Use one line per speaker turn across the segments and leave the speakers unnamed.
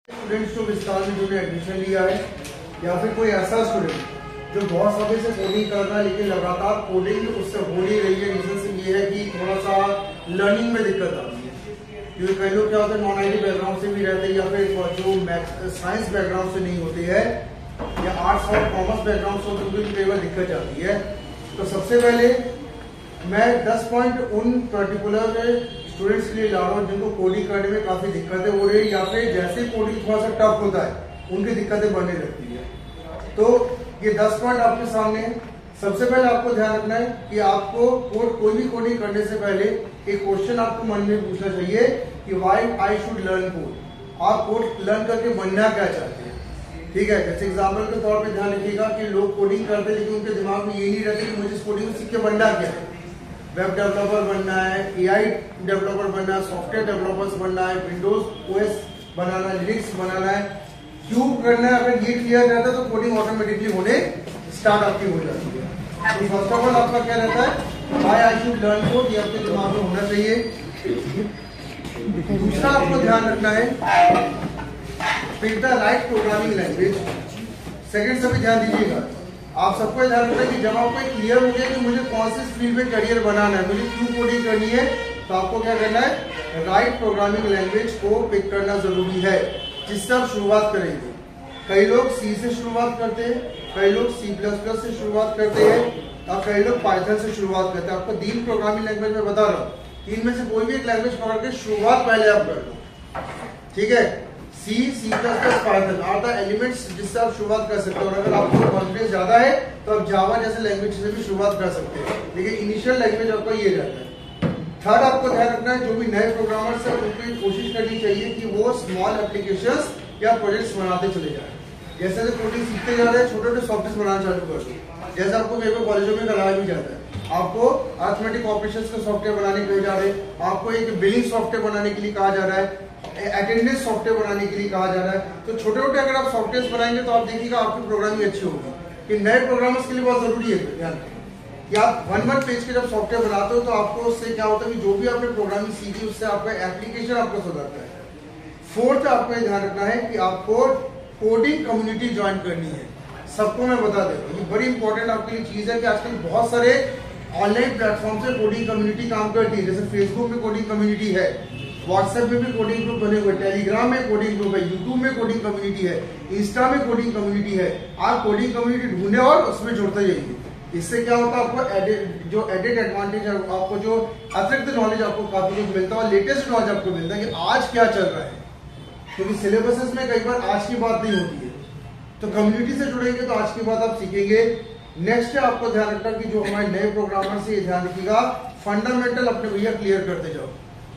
Students जो विस्तार में जिन्होंने एडमिशन लिया है या फिर कोई ऐसा स्टूडेंट जो बहुत समय से कोडिंग कर रहा है लेकिन लगातार कोडिंग उससे हो नहीं रही है, रीजन ये है कि थोड़ा सा लर्निंग में दिक्कत आती है। क्योंकि कई लोग क्या होते हैं नॉन आईटी बैकग्राउंड से भी रहते हैं या फिर जो साइंस बैकग्राउंड से नहीं होते हैं या आर्ट्स और कॉमर्स बैकग्राउंड से होते हैं, कई बार दिक्कत आती है। तो सबसे पहले मैं 10 पॉइंट उन पर्टिकुलर स्टूडेंट्स के लिए ला रहा हूँ जिनको कोडिंग करने में काफी दिक्कतें हो रही है या फिर जैसे कोडिंग थोड़ा सा टफ होता है उनकी दिक्कतें बढ़ने लगती है। तो ये 10 पॉइंट आपके सामने है। सबसे पहले आपको ध्यान रखना है कि आपको कोई भी कोडिंग करने से पहले एक क्वेश्चन आपको मन में पूछना चाहिए कि why I should learn code. आप कोड लर्न करके बनना क्या चाहते हैं, ठीक है। जैसे एग्जाम्पल के तौर पे ध्यान रखिएगा कि लोग कोडिंग करते हैं लेकिन उनके दिमाग में ये नहीं रहता कि मुझे इस कोडिंग सीख के बनना क्या है। वेब डेवलपर बनना है, एआई डेवलपर बनना है, सॉफ्टवेयर डेवलपर्स बनना है, विंडोज ओएस बनाना है, लिनक्स बनाना है, क्यूब करना है। अगर ये क्लियर रहता है तो कोडिंग ऑटोमेटिकली होने स्टार्ट आपकी हो जाती है। तो फर्स्ट ऑफ ऑल आपका क्या रहता है, why I should learn code, ये आपके दिमाग में होना चाहिए। दूसरा आपको ध्यान रखना है pick the right programming language. Second से भी ध्यान दीजिएगा, आप सबको ध्यान रखना है कि जब आपको क्लियर हो गया कि मुझे कौन से फील्ड में करियर बनाना है, मुझे क्यों कोडिंग करनी है, तो आपको क्या करना है, राइट प्रोग्रामिंग लैंग्वेज को पिक करना जरूरी है जिससे आप शुरुआत करेंगे। कई लोग सी से शुरुआत करते हैं, कई लोग C++ से शुरुआत करते हैं और कई लोग पाइथन से शुरुआत करते हैं। आपको 3 प्रोग्रामिंग लैंग्वेज में बता रहा हूँ, 3 में से कोई भी एक लैंग्वेज पकड़ के शुरुआत पहले आप कर लो, ठीक है। C++, Python are the elements जिससे आप शुरुआत कर सकते हो। और अगर आपको कॉन्फिडेंस ज्यादा है तो आप जावा जैसे लैंग्वेज से भी शुरुआत कर सकते हैं, लेकिन इनिशियल लैंग्वेज आपका ये रहता है। थर्ड आपको ध्यान रखना है, जो भी नए प्रोग्रामर्स है उनको कोशिश करनी चाहिए कि वो स्मॉल एप्लीकेशंस या प्रोजेक्ट्स बनाते चले जाएं। जैसे कोडिंग सीखते जा रहे हैं, छोटे छोटे सॉफ्टवेयर बनाना चालू कर दो। जैसे आपको कई बार कॉलेजों में कराया भी जाता है, आपको अरिथमेटिक ऑपरेशंस का सॉफ्टवेयर बनाने के लिए जा रहे हैं, आपको एक बिलिंग सॉफ्टवेयर बनाने के लिए कहा जा रहा है, अटेंडेंस सॉफ्टवेयर बनाने के लिए कहा जा रहा है। तो छोटे छोटे अगर आप सॉफ्टवेयर बनाएंगे तो आप देखिएगा आपकी प्रोग्रामिंग अच्छी होगी। कि नए प्रोग्रामर्स के लिए बहुत जरूरी है ध्यान कि आप 1 पेज के जब सॉफ्टवेयर बनाते हो तो आपको उससे क्या होता है कि जो भी आपने प्रोग्रामिंग सीखी उससे आपका एप्लीकेशन आपका सुधरता है। फोर्थ आपको ये ध्यान रखना है कि आपको कोडिंग कम्युनिटी ज्वाइन करनी है। सबको मैं बता दे रहा हूँ, ये बड़ी इंपॉर्टेंट आपके लिए चीज है कि आजकल बहुत सारे ऑनलाइन प्लेटफॉर्म से कोडिंग कम्युनिटी काम करती है। जैसे फेसबुक में कोडिंग कम्युनिटी है, व्हाट्सएप में भी कोडिंग ग्रुप बने हुए, टेलीग्राम में कोडिंग ग्रुप है, यूट्यूब में कोडिंग कम्युनिटी है, इंस्टा में कोडिंग कम्युनिटी है। आप कोडिंग कम्युनिटी ढूंढे और उसमें जुड़ते जाइए। इससे क्या होता है, आपको जो एडेड एडवांटेज है, आपको जो अतिरिक्त नॉलेज आपको काफी कुछ मिलता है और लेटेस्ट नॉलेज आपको मिलता है कि आज क्या चल रहा है। क्योंकि सिलेबसेस में कई बार आज की बात नहीं होती है, तो कम्युनिटी से जुड़ेंगे तो आज की बात आप सीखेंगे। नेक्स्ट है आपको ध्यान रखना कि जो हमारे नए प्रोग्रामर से ये ध्यान रखिएगा, फंडामेंटल अपने भैया क्लियर करते जाओ।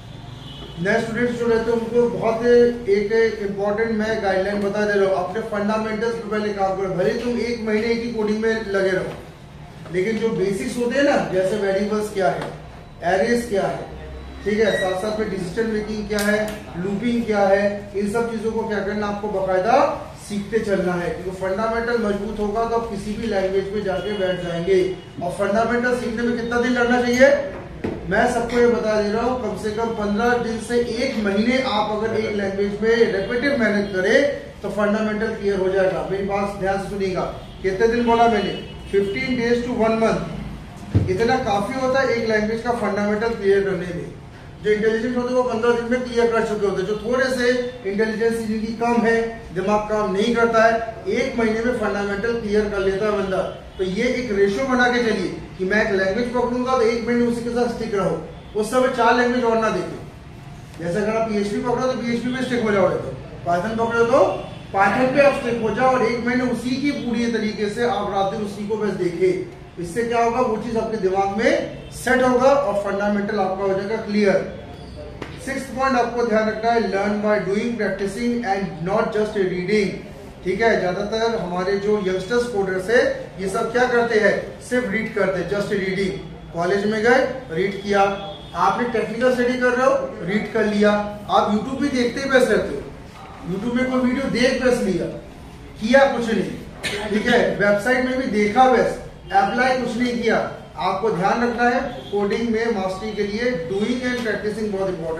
नए स्टूडेंट्स जो रहते हैं उनको बहुत एक इंपॉर्टेंट मैं गाइडलाइन बता दे रहा हूँ, अपने फंडामेंटल्स पे पहले काम करो। भले तुम 1 महीने की कोडिंग में लगे रहो, लेकिन जो बेसिक्स होते हैं ना, जैसे वेरिएबल्स क्या है, एरेज क्या है, ठीक है, साथ साथ में डिसीजन मेकिंग क्या है, लूपिंग क्या है, इन सब चीजों को क्या करना, आपको बकायदा सीखते चलना है। क्योंकि फंडामेंटल मजबूत होगा तो आप किसी भी लैंग्वेज में जाके बैठ जाएंगे। और फंडामेंटल सीखने में कितना दिन लगना चाहिए, मैं सबको ये बता दे रहा हूँ, कम से कम 15 दिन से 1 महीने आप अगर एक लैंग्वेज में रेपिटेटिव मेहनत करें तो फंडामेंटल क्लियर हो जाएगा। मेरी बात ध्यान से सुनिएगा, कितने दिन बोला मैंने, 15 days to 1 month, इतना काफी होता है एक लैंग्वेज का फंडामेंटल क्लियर करने में। जो इंटेलिजेंट होते हैं वो 15 दिन में क्लियर कर चुके होते हैं। जो थोड़े से इंटेलिजेंस जिनकी कम है, दिमाग काम नहीं करता है, 1 महीने में फंडामेंटल क्लियर कर लेता है बंदा। तो ये एक रेशियो बना के चलिए कि मैं एक लैंग्वेज पकड़ूंगा तो 1 महीने उसी के साथ स्टिक रहो, उस समय 4 लैंग्वेज और ना देखे। जैसे अगर आप PHP पकड़ो तो PHP में स्टिक हो जाओगे, तो पाइथन पकड़ो तो पाइथन पे आप स्टिक हो जाओ और 1 महीने उसी की पूरी तरीके से आप रात दिन उसी को बस देखे। इससे क्या होगा, वो चीज आपके दिमाग में सेट होगा और फंडामेंटल आपका हो जाएगा क्लियर। 6th पॉइंट आपको ध्यान रखना है, learn by doing, practising and not just reading, ठीक है। ज्यादातर हमारे जो यंगस्टर्स कोडर्स है ये सब क्या करते हैं, सिर्फ रीड करते हैं, जस्ट रीडिंग। कॉलेज में गए, रीड किया, आपने टेक्निकल स्टडी कर रहे हो, रीड कर लिया। आप यूट्यूब भी देखते ही बस रहते हो, यूट्यूब में कोई वीडियो देख बस लिया, किया कुछ नहीं, ठीक है। वेबसाइट में भी देखा बस, अप्लाई कुछ नहीं किया। आपको ध्यान रखना है कोडिंग में मास्टरी के लिए डूइंग एंड प्रैक्टिसिंग बहुत इंपॉर्टेंट है।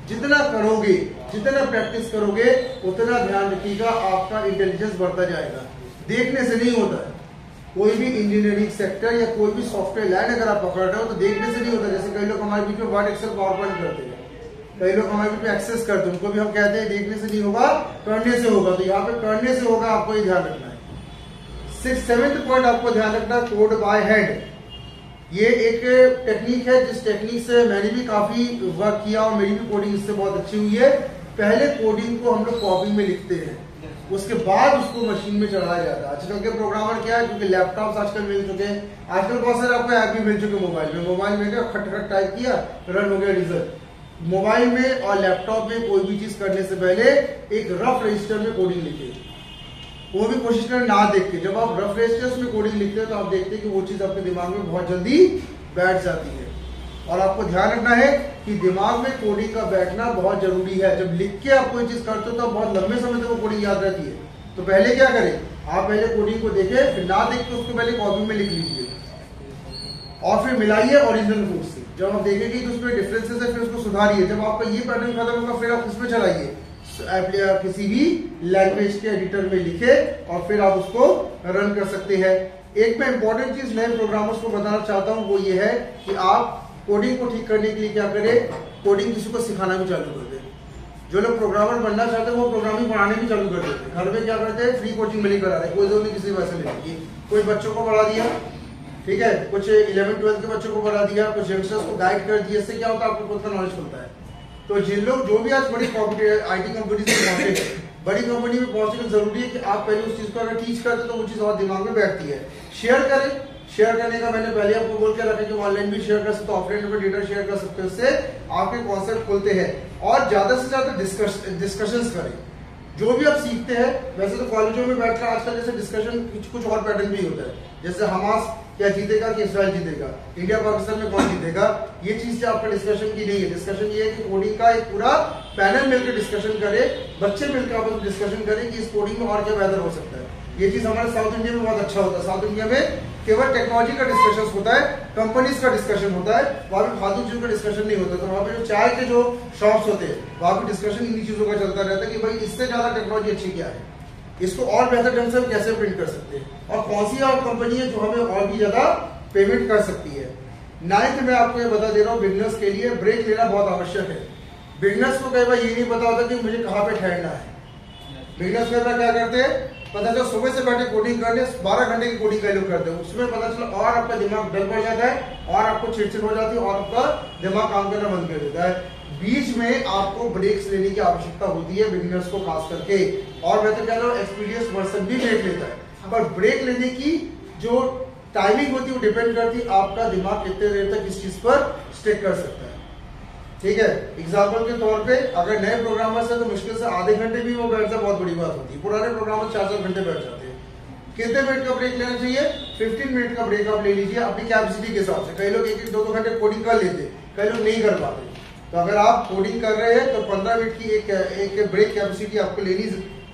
जितना करोगे, जितना प्रैक्टिस करोगे, उतना ध्यान रखिएगा आपका इंटेलिजेंस बढ़ता जाएगा। देखने से नहीं होता है। कोई भी इंजीनियरिंग सेक्टर या कोई भी सॉफ्टवेयर लाइन अगर आप पकड़ रहे हो तो देखने से नहीं होता। जैसे कई लोग हमारे बीच में वर्ड, एक्सेल, पावर पॉइंट करते हैं, कई लोग हमारे बीच में एक्सेस करते हैं, उनको भी हम कहते हैं देखने से नहीं होगा, करने से होगा। तो यहाँ पे करने से होगा, आपको ये ध्यान रखना है। 7th पॉइंट आपको ध्यान रखना, कोड बाय हैंड। ये एक टेक्निक है जिस टेक्निक से मैंने भी काफी वर्क किया और मेरी भी कोडिंग इससे बहुत अच्छी हुई है। पहले कोडिंग को हम लोग कॉपी में लिखते हैं, उसके बाद उसको मशीन में चढ़ाया जाता है। आजकल के प्रोग्रामर क्या है, क्योंकि लैपटॉप्स आजकल मिल चुके हैं, आजकल बहुत सारे आपको ऐप भी मिल चुके हैं मोबाइल में क्या खट खट टाइप किया, रन हो गया रिजल्ट। मोबाइल में और लैपटॉप में कोई भी चीज करने से पहले एक रफ रजिस्टर में कोडिंग लिखे, वो भी कोशिश करें ना देख के। जब आप रफ रजिस्टर्स में कोडिंग लिखते हैं तो आप देखते हैं कि वो चीज आपके दिमाग में बहुत जल्दी बैठ जाती है। और आपको ध्यान रखना है कि दिमाग में कोडिंग का बैठना बहुत जरूरी है। जब लिख के आप कोई चीज करते हो तो बहुत लंबे समय तक वो कोडिंग याद रहती है। तो पहले क्या करें, आप पहले कोडिंग को देखें, फिर ना देख के उसको पहले कॉपी में लिख लीजिए और फिर मिलाइए ओरिजिनल कोड से। जब आप देखेंगे कि उसमें डिफरेंसेस है फिर उसको सुधारिए। जब आपका ये पैटर्न खत्म होगा फिर आप उसमें चलाइए, किसी भी लैंग्वेज के एडिटर में लिखे और फिर आप उसको रन कर सकते हैं। एक मैं इंपॉर्टेंट चीज नए प्रोग्रामर्स को बताना चाहता हूं, वो ये है कि आप कोडिंग को ठीक करने के लिए क्या करें, कोडिंग किसी को सिखाना भी चालू कर दें। जो लोग प्रोग्रामर बनना चाहते हैं वो प्रोग्रामिंग पढ़ाने भी चालू कर देते हैं। घर में क्या करते हैं, फ्री कोचिंग मिली करा रहे हैं, कोई जरूर नहीं किसी पैसे लेने की। कोई बच्चों को पढ़ा दिया, ठीक है, कुछ 11th-12th के बच्चों को पढ़ा दिया, कुछ यंगस्टर्स को गाइड कर दिया। इससे क्या होता है, आपको खुद का नॉलेज खुलता है। तो जिन लोग जो भी आज बड़ी IT कंपनी से पहुंचे हैं, बड़ी कंपनी में पहुंचने जरूरी है कि आप पहले उस चीज को अगर टीच करते तो वो चीज और दिमाग में बैठती है। शेयर करें, शेयर करने का मैंने पहले आपको बोल के रखा कि ऑनलाइन भी शेयर कर सकते हो, ऑफलाइन में डेटा शेयर कर सकते हो। इससे आपके कॉन्सेप्ट खुलते हैं और ज्यादा से ज्यादा डिस्कशंस करें। जो भी आप सीखते हैं, वैसे तो कॉलेजों में बैठकर आजकल जैसे डिस्कशन कुछ और पैटर्न भी होता है, जैसे हमास क्या जीतेगा कि इसराइल जीतेगा, इंडिया पाकिस्तान में कौन जीतेगा, ये चीज से आपका डिस्कशन की नहीं है। डिस्कशन ये है कि कोडिंग का एक पूरा पैनल मिलकर डिस्कशन करे, बच्चे मिलकर आपस में डिस्कशन करें कि इस कोडिंग में और क्या बेहतर हो सकता है। ये चीज हमारे साउथ इंडिया में बहुत अच्छा होता है। साउथ इंडिया में केवल टेक्नोलॉजी का डिस्कशन होता है, कंपनीज का डिस्कशन होता है, वहां पे फालतू चीजों का डिस्कशन नहीं होता। तो वहां पे जो चाय के जो शॉप्स होते हैं वहां पे डिस्कशन इन्हीं चीजों का चलता रहता है कि भाई इससे ज्यादा टेक्नोलॉजी अच्छी क्या है, इसको और बेहतर ढंग से हम कैसे प्रिंट कर सकते हैं और कौन सी और कंपनी है जो हमें और भी ज्यादा पेमेंट कर सकती है। 9th में आपको ये बता दे रहा हूँ, बिगनर्स के लिए ब्रेक लेना बहुत आवश्यक है। बिगनर्स को कई बार ये नहीं पता होता कि मुझे कहाँ पे ठहरना है। बिगनर्स कई बार क्या करते हैं, पता चला सुबह से बैठे कोडिंग करने 12 घंटे की कोडिंग कई लोग करते हैं, उसमें पता चला और आपका दिमाग डल पड़ जाता है और आपको चिड़चिड़ हो जाती है और आपका दिमाग काम करना बंद कर देता है। बीच में आपको ब्रेक्स लेने की आवश्यकता होती है, बिगिनर्स को खास करके। और मैं तो कह रहा हूँ एक्सपीरियंस पर्सन भी ब्रेक लेता है, पर ब्रेक लेने की जो टाइमिंग होती है वो डिपेंड करती है आपका दिमाग कितने देर तक इस चीज पर स्टिक कर सकता है। ठीक है, एग्जाम्पल के तौर पे अगर नए प्रोग्रामर्स है तो मुश्किल से आधे घंटे भी वो बैठ जाए, बहुत बड़ी बात होती है। पुराने प्रोग्रामर 4-4 घंटे बैठ जाते हैं। कितने मिनट का ब्रेक लेना चाहिए, 15 मिनट का ब्रेक आप ले लीजिए अपनी कैपेसिटी के हिसाब से। कई लोग 1-2 घंटे कोडिंग कर लेते, कई लोग नहीं कर पाते। तो अगर आप कोडिंग कर रहे हैं तो 15 मिनट की एक ब्रेक कैपेसिटी आपको लेनी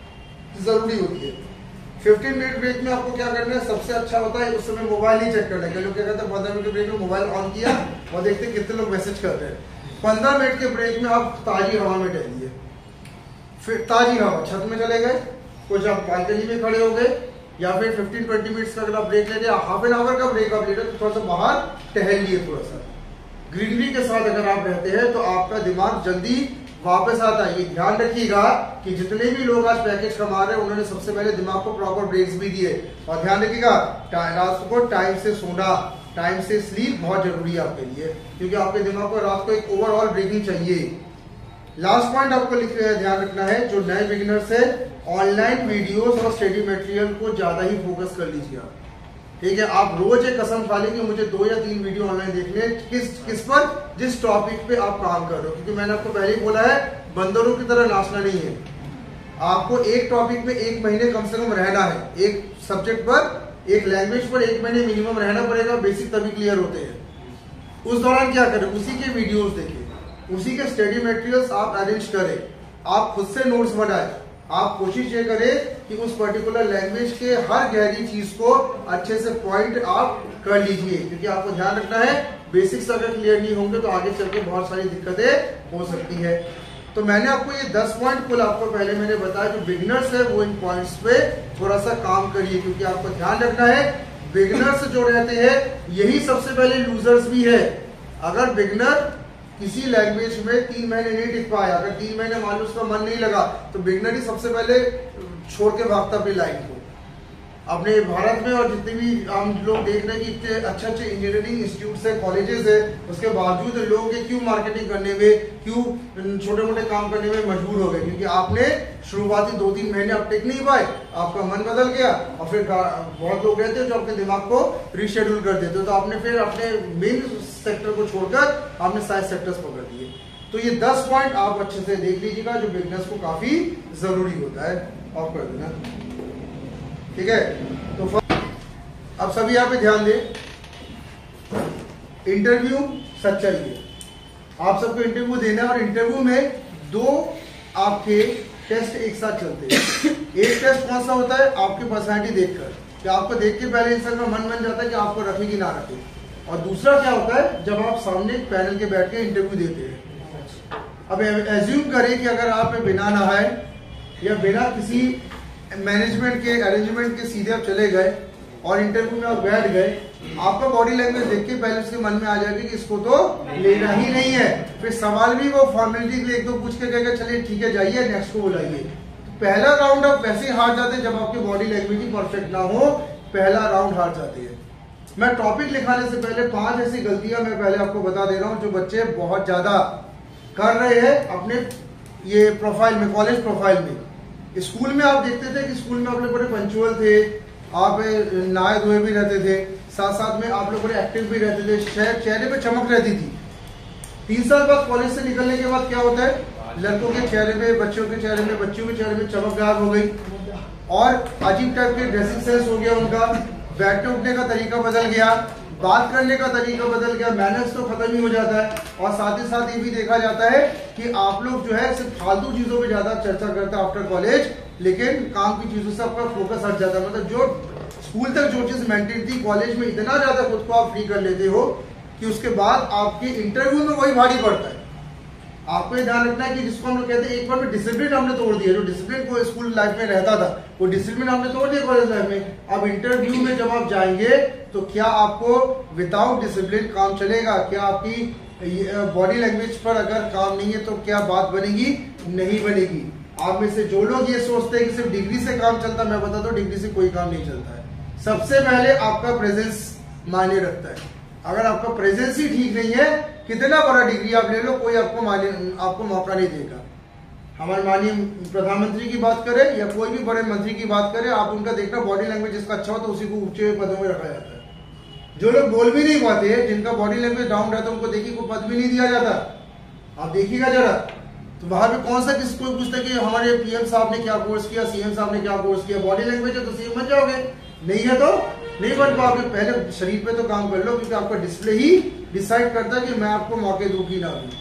जरूरी होती है। 15 मिनट ब्रेक में आपको क्या करना है, सबसे अच्छा होता है उस समय मोबाइल नहीं चेक करना है। कई लोग क्या करते हैं 15 मिनट के ब्रेक में मोबाइल ऑन किया और देखते हैं कितने लोग मैसेज कर रहे हैं। 15 मिनट के ब्रेक में आप ताजी हवा में टहलिए, फिर ताजी हवा, छत में चले गए, कुछ आप बालकनी में खड़े हो गए, या फिर 15-20 मिनट का अगर आप ब्रेक ले रहे, हाफ एन आवर का ब्रेक आप ले रहे तो थोड़ा सा बाहर टहल लिए। थोड़ा सा ग्रीनरी के साथ अगर आप रहते हैं तो आपका दिमाग जल्दी वापस आता है। ये ध्यान रखिएगा कि जितने भी लोग आज पैकेज कमा रहे हैं उन्होंने सबसे पहले दिमाग को प्रॉपर ब्रेक्स भी दिए। और ध्यान रखिएगा रात को टाइम से सोना, टाइम से स्लीप बहुत जरूरी है आपके लिए, क्योंकि आपके दिमाग को रात को एक ओवरऑल ब्रेकिंग चाहिए। लास्ट पॉइंट आपको ध्यान रखना है, जो नए बिगिनर्स है, ऑनलाइन वीडियोस और स्टडी मटेरियल को ज्यादा ही फोकस कर लीजिए। ठीक है, आप रोज एक कसम खा लेंगे मुझे 2 या 3 वीडियो ऑनलाइन देखने, किस पर, जिस टॉपिक पे आप काम कर रहे हो। क्योंकि मैंने आपको पहले ही बोला है, बंदरों की तरह नाचना नहीं है। आपको एक टॉपिक में 1 महीने कम से कम रहना है, एक सब्जेक्ट पर, एक लैंग्वेज पर 1 महीने मिनिमम रहना पड़ेगा, बेसिक तभी क्लियर होते हैं। उस दौरान क्या करें, उसी के वीडियोस देखें, उसी के स्टडी मटेरियल्स आप अरेंज करें, आप खुद से नोट्स बनाएं, आप कोशिश ये करें कि उस पर्टिकुलर लैंग्वेज के हर गहरी चीज को अच्छे से पॉइंट आप कर लीजिए, क्योंकि आपको ध्यान रखना है बेसिक्स अगर क्लियर नहीं होंगे तो आगे चलकर बहुत सारी दिक्कतें हो सकती है। तो मैंने आपको ये 10 पॉइंट कुल आपको पहले मैंने बताया, जो बिगिनर्स है वो इन पॉइंट्स पे थोड़ा सा काम करिए, क्योंकि आपको ध्यान रखना है बिगिनर्स जो रहते हैं यही सबसे पहले लूजर्स भी है। अगर बिगिनर किसी लैंग्वेज में 3 महीने नहीं टिक पाया, अगर 3 महीने मान लो उसका मन नहीं लगा, तो बिगिनर ही सबसे पहले छोड़ के भागता अपनी लाइन को। अपने भारत में और जितने भी हम लोग देख रहे हैं कि इतने अच्छे इंजीनियरिंग इंस्टीट्यूट्स है, कॉलेजेस है, उसके बावजूद लोग क्यों मार्केटिंग करने में, क्यों छोटे मोटे काम करने में मजबूर हो गए, क्योंकि आपने शुरुआती 2-3 महीने आप टिक नहीं पाए, आपका मन बदल गया, और फिर बहुत लोग रहते हैं जो अपने दिमाग को रीशेड्यूल कर देते हो, तो आपने फिर अपने मेन सेक्टर को छोड़कर आपने साइड सेक्टर्स पकड़ लिए। तो ये 10 पॉइंट आप अच्छे से देख लीजिएगा जो बिजनेस को काफी जरूरी होता है। ऑफ कर देना, ठीक है। तो अब सभी यहाँ पे ध्यान दें, इंटरव्यू सच्चाई है, आप सबको इंटरव्यू देना है, और इंटरव्यू में 2 आपके टेस्ट एक साथ चलते हैं। एक टेस्ट कौन सा होता है, आपकी पर्सनैलिटी देखकर, कि आपको देख के पहले इंसान का मन बन जाता है कि आपको रखे कि ना रखे, और दूसरा क्या होता है जब आप सामने एक पैनल के बैठ के इंटरव्यू देते हैं। अब एज्यूम करें कि अगर आप बिना नहाए या बिना किसी मैनेजमेंट के अरेंजमेंट के सीधे आप चले गए और इंटरव्यू में आप बैठ गए, आपका बॉडी लैंग्वेज देख के पहले उसके मन में आ जाएगा कि इसको तो लेना ही नहीं है, फिर सवाल भी वो फॉर्मेलिटी के लिए 1-2 पूछ के कहेगा चलिए ठीक है जाइए नेक्स्ट को बुलाइए। तो पहला राउंड आप वैसे ही हार जाते हैं जब आपकी बॉडी लैंग्वेज ही परफेक्ट ना हो, पहला राउंड हार जाते हैं। मैं टॉपिक लिखाने से पहले 5 ऐसी गलतियां मैं पहले आपको बता दे रहा हूं जो बच्चे बहुत ज्यादा कर रहे हैं अपने ये प्रोफाइल में, कॉलेज प्रोफाइल में। स्कूल में आप देखते थे कि स्कूल में आप लोग बड़े पंचुअल थे, आप नहाए धोए भी रहते थे, साथ साथ में आप लोग बड़े एक्टिव भी रहते थे, चेहरे पे चमक रहती थी। 3 साल बाद कॉलेज से निकलने के बाद क्या होता है, लड़कों के चेहरे में, बच्चों के चेहरे में, बच्चियों के चेहरे में चमक गायब हो गई, और अजीब टाइप के ड्रेसिंग सेंस हो गया उनका, बैठने उठने का तरीका बदल गया, बात करने का तरीका बदल गया, मैनर्स तो खत्म ही हो जाता है। और साथ ही साथ ये भी देखा जाता है कि आप लोग जो है सिर्फ फालतू चीजों पे ज्यादा चर्चा करते हैं आफ्टर कॉलेज, लेकिन काम की चीजों से आपका फोकस हट जाता है। मतलब जो स्कूल तक जो चीज मेंटेन थी, कॉलेज में इतना ज्यादा खुद को आप फ्री कर लेते हो कि उसके बाद आपके इंटरव्यू में वही भारी पड़ता है। आपको ये ध्यान रखना है कि जिसको हम लोग कहते हैं एक बार में डिसिप्लिन हमने तोड़ दिया, जो डिसिप्लिन को स्कूल लाइफ में रहता था वो डिसिप्लिन हमने तोड़ दिया कॉलेज लाइफ में। अब इंटरव्यू में जब आप जाएंगे तो क्या आपको विदाउट डिसिप्लिन काम चलेगा, क्या आपकी बॉडी लैंग्वेज पर अगर काम नहीं है तो क्या बात बनेगी, नहीं बनेगी। आप में से जो लोग ये सोचते हैं कि सिर्फ डिग्री से काम चलता है, मैं बता दूं डिग्री से कोई काम नहीं चलता है। सबसे पहले आपका प्रेजेंस मायने रखता है। अगर आपका प्रेजेंस ही ठीक नहीं है, कितना बड़ा डिग्री आप ले लो, कोई आपको मौका नहीं देगा। हमारे माननीय प्रधानमंत्री की बात करें या कोई भी बड़े मंत्री की बात करें, आप उनका देखना बॉडी लैंग्वेज जिसका अच्छा हो तो उसी को ऊंचे पदों में रखा जाता है। जो लोग बोल भी नहीं पाते, जिनका बॉडी लैंग्वेज डाउन रहता है, उनको देखिए कोई पद भी नहीं दिया जाता। आप देखिएगा जरा, तो वहां पे कौन सा किसी को पूछता कि हमारे पीएम साहब ने क्या कोर्स किया, सीएम साहब ने क्या कोर्स किया। बॉडी लैंग्वेज है तो सीएम बन जाओगे, नहीं है तो नहीं बन पाओगे। पहले शरीर पे तो काम कर लो, क्योंकि आपका डिस्प्ले ही डिसाइड करता है कि मैं आपको मौके दूं कि ना दूं।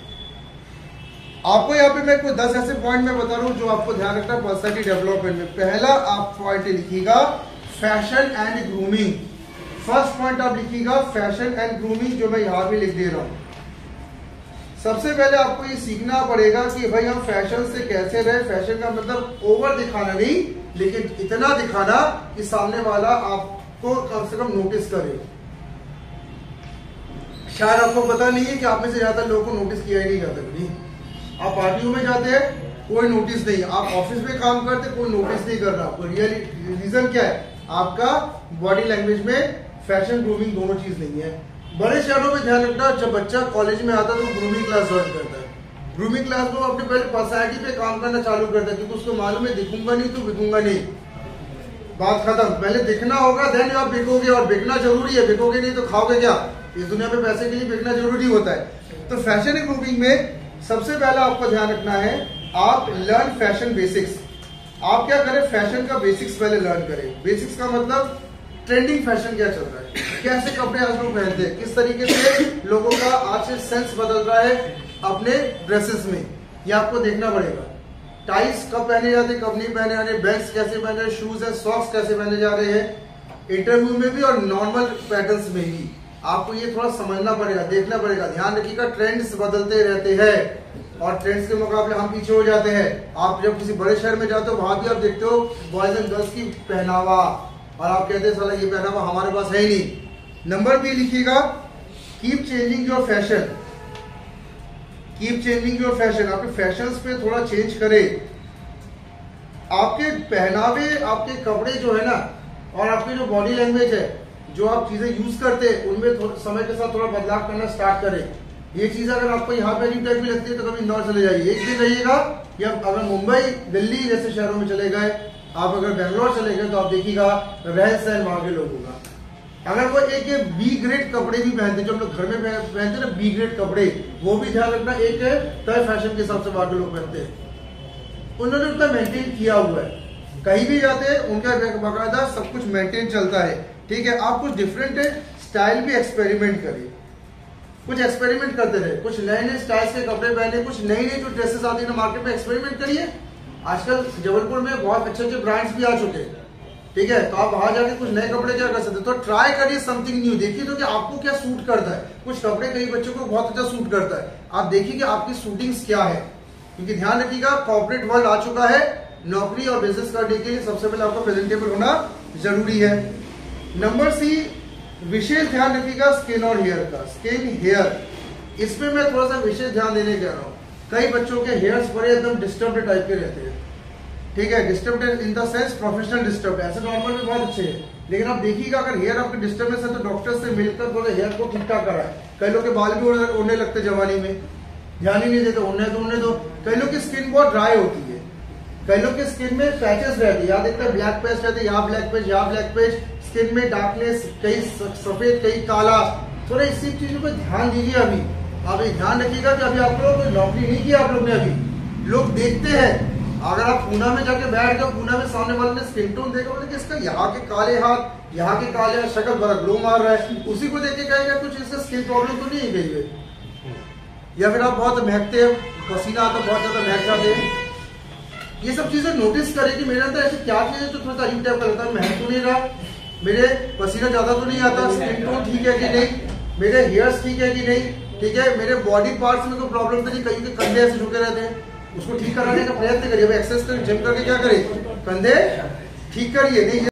आपको यहाँ पे मैं कोई 10 ऐसे पॉइंट में बता रहा हूं जो आपको ध्यान रखना है पर्सनैलिटी डेवलपमेंट में। पहला आप पॉइंट लिखिएगा fashion and grooming. First point आप लिखिएगा फैशन एंड ग्रूमिंग, जो मैं यहाँ भी लिख दे रहा हूं। सबसे पहले आपको ये सीखना पड़ेगा कि भाई हम फैशन से कैसे रहे। फैशन का मतलब ओवर दिखाना नहीं, लेकिन इतना दिखाना कि सामने वाला आपको कम से कम नोटिस करे। शायद आपको पता नहीं है कि आप में से ज्यादा लोगों को नोटिस किया ही नहीं जाता। नहीं, आप पार्टियों में जाते हैं, कोई नोटिस नहीं। आप ऑफिस में काम करते, कोई नोटिस नहीं कर रहा। आपको रियल रीजन क्या है, आपका बॉडी लैंग्वेज में फैशन ग्रूमिंग दोनों चीज नहीं है। बड़े शहरों में ध्यान रखना, जब बच्चा कॉलेज में आता है तो ग्रूमिंग क्लास ज्वाइन करता है। ग्रूमिंग क्लास में अपने पहले पर्सनैलिटी पे काम करना चालू करता है, क्योंकि उसको मालूम है दिखूंगा नहीं तो बिकूंगा नहीं, बात खत्म। पहले दिखना होगा, देन आप बिकोगे, और बिकना जरूरी है। बिकोगे नहीं तो खाओगे क्या। इस दुनिया में पैसे के लिए बिकना जरूरी होता है। तो फैशन ग्रूमिंग में सबसे पहला आपको ध्यान रखना है, आप लर्न फैशन बेसिक्स। आप क्या करें, फैशन का बेसिक्स पहले लर्न करें। बेसिक्स का मतलब ट्रेंडिंग फैशन क्या चल रहा है, कैसे कपड़े आज लोग पहनते हैं, किस तरीके से लोगों का आज से सेंस बदल रहा है अपने ड्रेसेस में, ये आपको देखना पड़ेगा। टाइस कब पहने जाते हैं, कब नहीं पहने जाते, बैग्स कैसे पहने रहे, शूज है सॉक्स कैसे पहने जा रहे हैं, इंटरव्यू में भी और नॉर्मल पैटर्न्स में भी आपको ये थोड़ा समझना पड़ेगा, देखना पड़ेगा। ध्यान रखिएगा ट्रेंड्स बदलते रहते हैं और ट्रेंड्स के मुकाबले हम पीछे हो जाते हैं। आप जब किसी बड़े शहर में जाते हो वहां भी आप देखते हो बॉयज एंड गर्ल्स की पहनावा और आप कहते हैं साला ये पहनावा हमारे पास है ही नहीं। नंबर बी लिखिएगा, keep changing your fashion. Keep changing your fashion, आपके फैशंस पे थोड़ा चेंज करे। आपके पहनावे, आपके कपड़े जो है ना और आपकी जो बॉडी लैंग्वेज है, जो आप चीजें यूज करते हैं उनमें समय के साथ थोड़ा बदलाव करना स्टार्ट करें। ये चीज अगर आपको यहाँ पे अजीब टाइप की लगती है तो कभी इंदौर चले जाइए, एक दिन रहिएगा। या अगर मुंबई दिल्ली जैसे शहरों में चले गए, आप अगर बेंगलोर चले गए तो आप देखिएगा रहन सहन वहां के लोगों का। अगर वो एक बी ग्रेड कपड़े भी पहनते, जो हम लोग घर में पहनते ना बी ग्रेड कपड़े, वो भी ध्यान रखना एक तय फैशन के हिसाब से वहां के लोग पहनते हैं। उन्होंने उतना मेंटेन किया हुआ है, कहीं भी जाते हैं उनका बाकायदा सब कुछ मेंटेन चलता है। ठीक है, आप कुछ डिफरेंट स्टाइल भी एक्सपेरिमेंट करिए, कुछ एक्सपेरिमेंट करते रहे, कुछ नए नए स्टाइल्स के कपड़े पहने, कुछ नई नई जो ड्रेसेस आती है ना मार्केट में एक्सपेरिमेंट करिए। आजकल जबलपुर में बहुत अच्छे अच्छे ब्रांड्स भी आ चुके हैं। ठीक है, तो आप वहां जाके कुछ नए कपड़े क्या कर सकते हैं, तो ट्राई करिए समथिंग न्यू, देखिए तो कि आपको क्या सूट करता है। कुछ कपड़े कई बच्चों को बहुत अच्छा सूट करता है, आप देखिए कि आपकी सूटिंग्स क्या है। क्योंकि ध्यान रखिएगा कॉर्पोरेट वर्ल्ड आ चुका है, नौकरी और बिजनेस करने के लिए सबसे पहले आपको प्रेजेंटेबल होना जरूरी है। नंबर सी, विशेष ध्यान रखिएगा स्किन और हेयर का। स्किन हेयर, इसमें मैं थोड़ा सा विशेष ध्यान देने कह रहा हूँ। कई बच्चों के हेयर्स बड़े एकदम डिस्टर्ब्ड टाइप के रहते हैं। ठीक है, disturbed in the sense professional disturb, ऐसे नॉर्मल में बहुत अच्छे हैं, लेकिन आप देखिएगा अगर हेयर आपके डिस्टर्बेंस है तो डॉक्टर से मिलकर थोड़ा हेयर को ठीक ठाक कराए। कई लोग के बाल भी उड़ने लगते जवानी में, ध्यान ही नहीं देते, उड़ने दो। कई लोग की स्किन बहुत ड्राई होती है, कई लोग की स्किन में पैचेस रहते हैं, यहाँ देखते हैं ब्लैक पैच रहते हैं, यहाँ ब्लैक पैच, यहाँ ब्लैक पैच, स्किन में डार्कनेस, कहीं सफेद कहीं काला। थोड़ा इसी चीजों पर ध्यान दीजिए। अभी ध्यान रखिएगा कि अभी आप लोग नौकरी नहीं की आप लोग ने, अभी लोग देखते हैं। अगर आप पूना में जाके बैठ गए, पूना में सामने वाले ने स्किन टोन देखा बोले कि इसका यहाँ के काले हाथ, यहाँ के काले हाथ, शक्ल बड़ा ग्लो मार रहा है, उसी को देख के कहेगा कुछ इसका स्किन प्रॉब्लम तो नहीं गई है। या फिर आप बहुत महकते हैं, पसीना आता बहुत ज्यादा महक जाते हैं। ये सब चीजें नोटिस करें कि मेरे अंदर ऐसी क्या चीज है जो थोड़ा सा अजीब टाइप का लगता है, महक तो नहीं रहा, मेरे पसीना ज्यादा तो नहीं आता, स्किन टोन ठीक है कि नहीं, मेरे हेयर्स ठीक है कि नहीं, ठीक है, मेरे बॉडी पार्ट्स में कोई प्रॉब्लम तो नहीं, कहीं के कंधे ऐसे झुके रहते हैं, उसको ठीक कराने का प्रयत्न करिए। एक्सरसाइज जिम करके क्या करें, कंधे ठीक करिए। नहीं